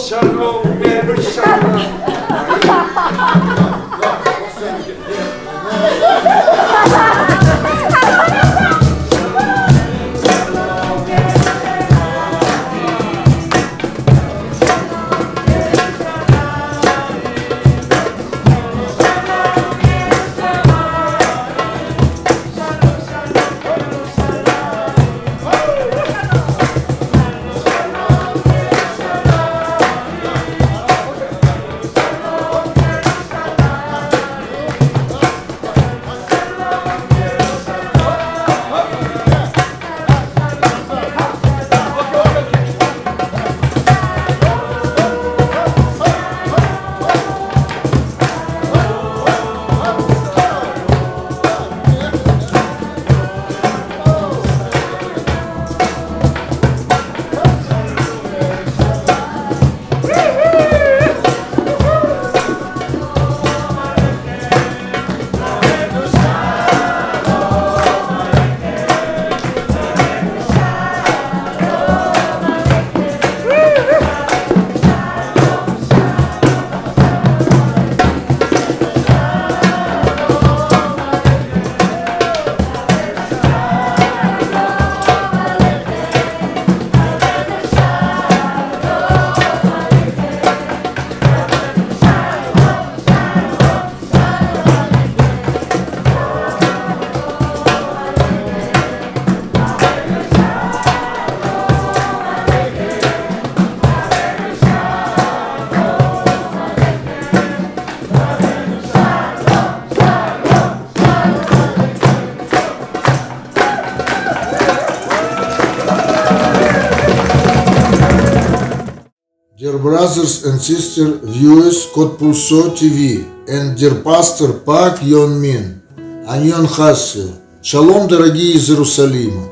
Dear brothers and sisters, viewers CoPulso.TV and dear Pastor Pak Yonmin, Аньон Хассел. Шалом, дорогие из Иерусалима.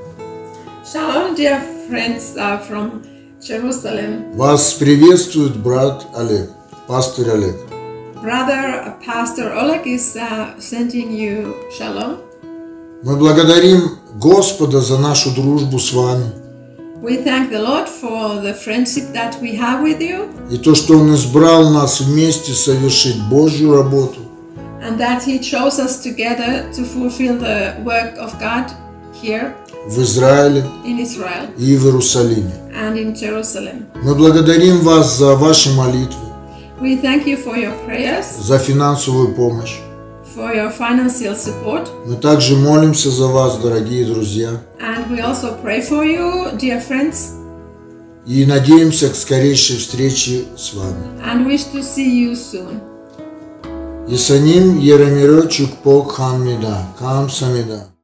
Shalom, dear friends from Jerusalem. Вас приветствует брат Олег, пастор Олег. Brother Pastor Oleg is sending you shalom. Мы благодарим Господа за нашу дружбу с вами. We thank the Lord for the friendship that we have with you. И то, что Он избрал нас вместе совершить Божью работу. And that He chose us together to fulfill the work of God here в Израиле in Israel и в Иерусалиме. And in Jerusalem. Мы благодарим вас за ваши молитвы, We thank you for your prayers, за финансовую помощь. for your financial support. Мы также молимся за вас, дорогие друзья. And we also pray for you, dear friends. И надеемся к скорейшей встрече с вами. And wish to see you soon. Исаним Еремиро Чукпок Ханмида, Камсамида.